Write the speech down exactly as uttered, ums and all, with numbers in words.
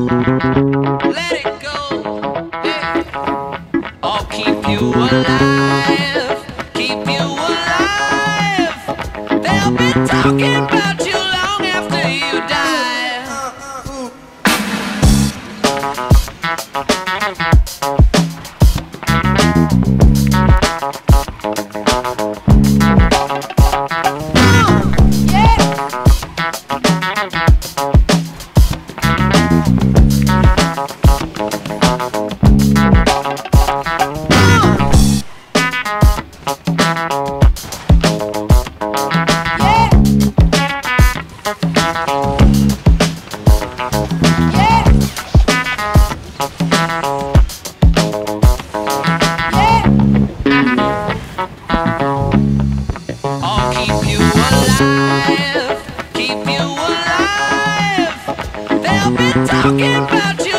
let it go, yeah. I'll keep you alive, keep you alive. They'll be talking about you long after you die. Keep you alive. They'll be talking about you